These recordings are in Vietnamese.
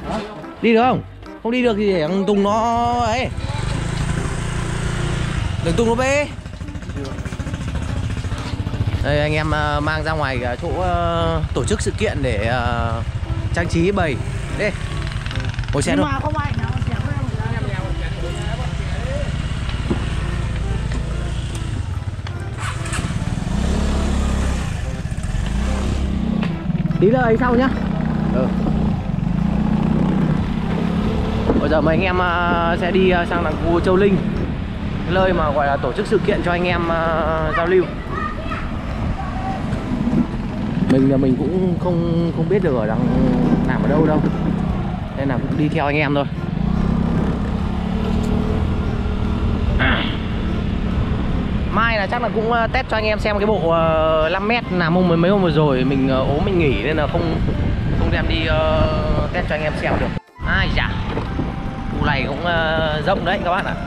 Đi được không? Không đi được thì để thằng Tùng nó ấy. Đừng Tùng nó bê. Đây anh em mang ra ngoài chỗ tổ chức sự kiện để trang trí bày. Đi. Ngồi xe thôi. Tí nữa ấy sau nhá. Bây giờ mấy anh em sẽ đi sang làng khu Châu Linh, cái nơi mà gọi là tổ chức sự kiện cho anh em giao lưu. Mình cũng không biết được ở đằng nằm ở đâu đâu, nên là cũng đi theo anh em thôi. Mai là chắc là cũng test cho anh em xem cái bộ 5m làm mấy hôm vừa rồi mình ốm mình nghỉ nên là không đem đi test cho anh em xem được. Ai dạ, khu này cũng rộng đấy các bạn ạ.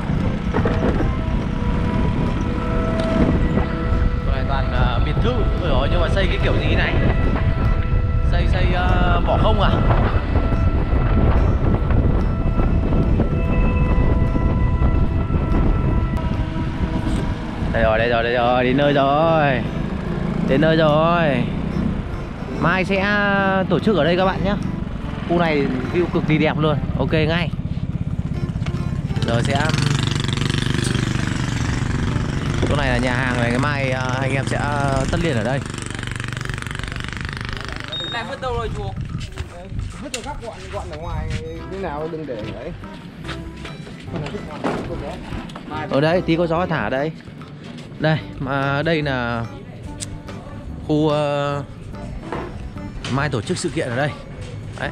Khu này toàn biệt thự rồi, nhưng mà xây cái kiểu gì này? Xây bỏ không à? Đây rồi, đến nơi rồi. Mai sẽ tổ chức ở đây các bạn nhé. Khu này view cực kỳ đẹp luôn. Ok ngay. Giờ sẽ chỗ này là nhà hàng này, cái mai anh em sẽ tất niên ở đây. Này vứt đâu rồi chuột? Vứt cho các gọn ở ngoài thế nào đừng để đấy. Ở đây tí có gió thả ở đây. Đây mà đây là khu mai tổ chức sự kiện ở đây. Đấy.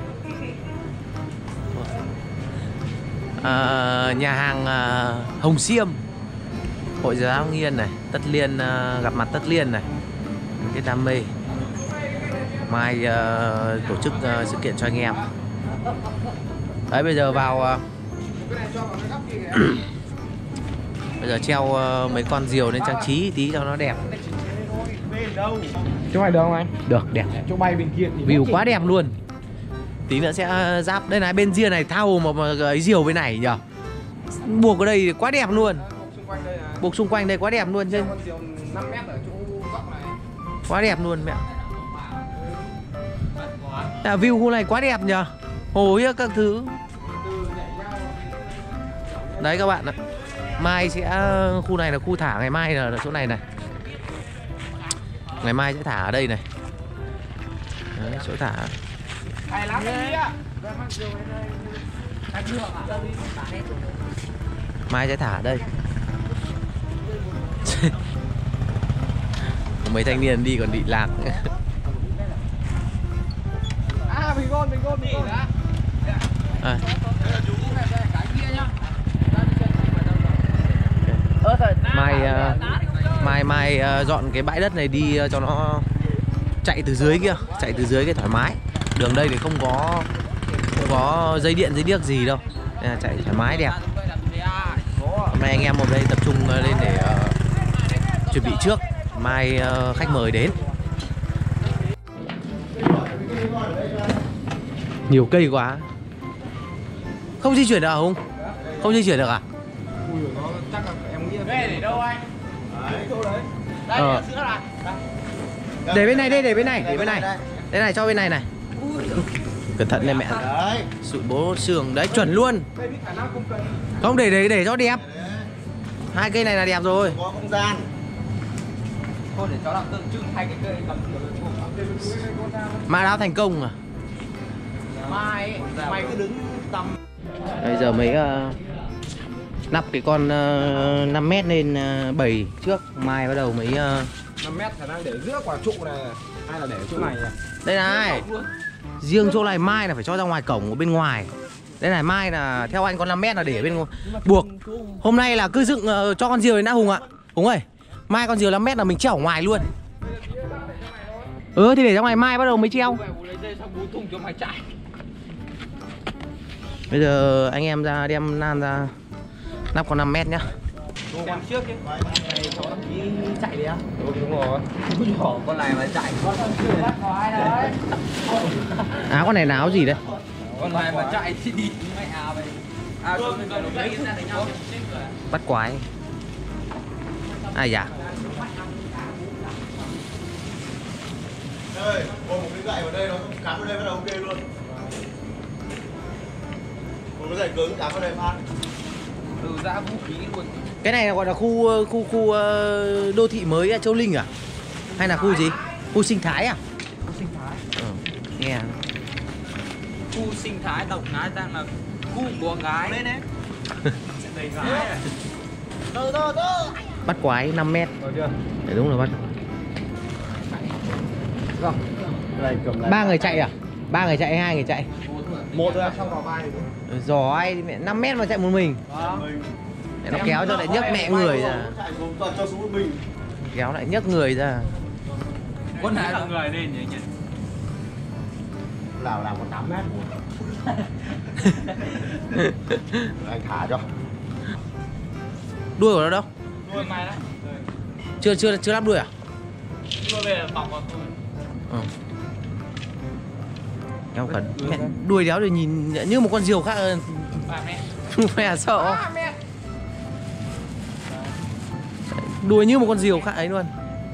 Nhà hàng Hồng Xiêm, Hội Giáo Hưng Yên này, Tất Liên, gặp mặt Tất Liên này, cái đam mê. Mai tổ chức sự kiện cho anh em. Đấy bây giờ vào bây giờ treo mấy con diều lên trang trí tí cho nó đẹp. Chỗ này được không anh? Được, đẹp. Chỗ bay bên kia thì View quá đẹp luôn. Tí nữa sẽ giáp đây này, bên kia này thao mà ấy diều bên này nhở. Buộc ở đây quá đẹp luôn. Buộc xung quanh đây quá đẹp luôn chứ. 5 mét ở chỗ góc này. Quá đẹp luôn mẹ. View khu này quá đẹp nhờ. Hồ ấy các thứ. Đấy các bạn ạ. Mai sẽ khu này là khu thả, ngày mai là chỗ này này. Ngày mai sẽ thả ở đây này. Đấy, chỗ thả. Mai sẽ thả ở đây. Mấy thanh niên đi còn bị lạc. Mình con Mai dọn cái bãi đất này đi cho nó chạy từ dưới kia, chạy từ dưới cái thoải mái. Đường đây thì không có dây điện dây điếc gì đâu, nên là chạy thoải mái đẹp. Hôm nay anh em ở đây tập trung lên để chuẩn bị trước, mai khách mời đến. Nhiều cây quá. Không di chuyển được à Hùng? Không di chuyển được à? Chắc là em nghĩ Về để đâu anh? đấy chỗ đấy. Đây ở giữa này. Để bên này đây, để bên này. Đây này, cho bên này này. Cẩn thận lên mẹ. Đấy. Sụi bố xương đấy, chuẩn luôn. Không, để cho đẹp. Hai cây này là đẹp rồi. Có không gian. Thôi để cháu làm tượng trưng thay cái cây cầm kiểu Mã đáo thành công à? Mai mày cứ đứng tầm. Bây giờ mới nắp cái con 5m lên bầy trước, mai bắt đầu mới 5 mét khả năng để giữa quả trụ này hay là để chỗ này nhỉ? đây này. Riêng chỗ này mai là phải cho ra ngoài cổng ở bên ngoài. Đây này, mai là theo anh con 5m là để bên buộc. Hôm nay là cứ dựng cho con diều này đã Hùng ạ. Hùng ơi, mai con diều 5m là mình treo ở ngoài luôn. Thì để ra ngoài mai bắt đầu mới treo. Bây giờ anh em ra đem nan ra nắp con 5m nhá. Xem trước chứ. Cháu đăng ký chạy đi á. Đúng rồi. Con này mà chạy. Áo con này là áo gì đấy? Còn này mà chạy thì đi mẹ à vậy. À rồi mình còn lấy ra đánh nhau. Bắt quái. Ai dạ? Đây, ôm một cái gậy vào đây nó cắm vào đây bắt đầu ok luôn. Một cái gậy cứng cắm vào đây phát. Ừ, ra vũ khí luôn. Cái này gọi là khu đô thị mới Châu Linh à? Hay là khu gì? Khu sinh thái à? Khu sinh thái. Nghe. Khu sinh thái độc nói rằng là khu của gái. Đấy đấy. Đầy gái. Từ. Bắt quái 5 mét. Rồi chưa? Đấy, đúng là bắt. Không. Đây cầm lại. 3 người chạy à? 3 người chạy hay 2 người chạy? Một thôi, xong vào vai. Giỏi, mẹ 5 mét mà chạy một mình. Mẹ nó kéo cho lại nhấc mẹ người ra. Chạy gồm toàn cho xuống một mình. Kéo lại nhấc người ra. Con này là người lên nhỉ nhỉ. Làm có 8 mét. Anh thả cho. Đuôi của nó đâu? Đuôi mày đấy. Chưa lắp đuôi à? Đuôi về là bọc vào thôi. Kéo khẩn. Mẹ đuôi đéo thì nhìn như một con diều khác. 3 mét. Mẹ sợ. Đuôi như một con diều khác ấy luôn.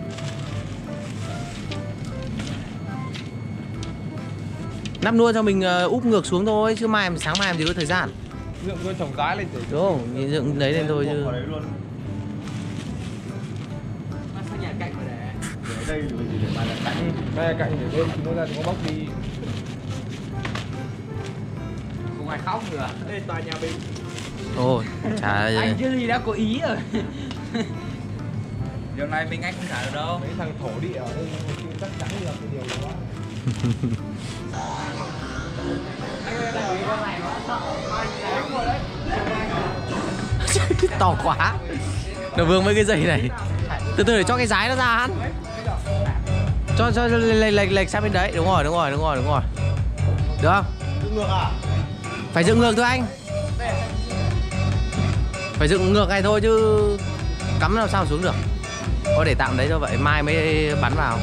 Nắp nuôi cho mình úp ngược xuống thôi chứ sáng mai làm gì có thời gian. Dựng nuôi trồng cái lên để Đúng không? Nhìn dựng lấy lên thôi chứ. Nó sang nhà cạnh rồi để. Ở đây thì mình để mà là cạnh. mai cạnh để lên chúng nó ra chúng nó bóc đi. Không ai khóc nữa. Đây tòa nhà mình. Ôi, chả Anh chứ gì đã có ý rồi. Điều này mình anh không trả được đâu. Mấy thằng thổ địa ở đây chắc chắn là cái điều đó. to quá. Nó vương mấy cái dây này. Từ từ để cho cái dái nó ra hắn. Cho lệch sang bên đấy. Đúng rồi. Được không? Dựng ngược à? Phải dựng ngược thôi anh. Phải dựng ngược này thôi chứ cắm làm sao xuống được. Thôi để tạm đấy cho vậy, mai mới bắn vào.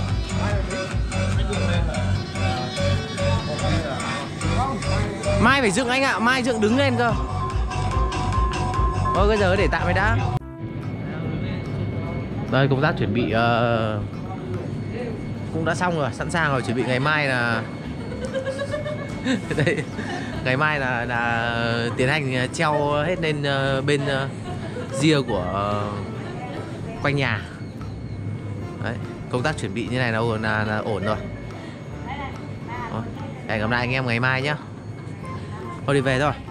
Mai phải dựng anh ạ, mai dựng đứng lên cơ. Thôi bây giờ để tạm đấy đã. Đây công tác chuẩn bị cũng đã xong rồi, sẵn sàng rồi, chuẩn bị ngày mai là đây, ngày mai là tiến hành treo hết lên bên ria của quanh nhà. Đấy, công tác chuẩn bị như này là ổn rồi. Hẹn gặp lại anh em ngày mai nhá. Thôi đi về thôi.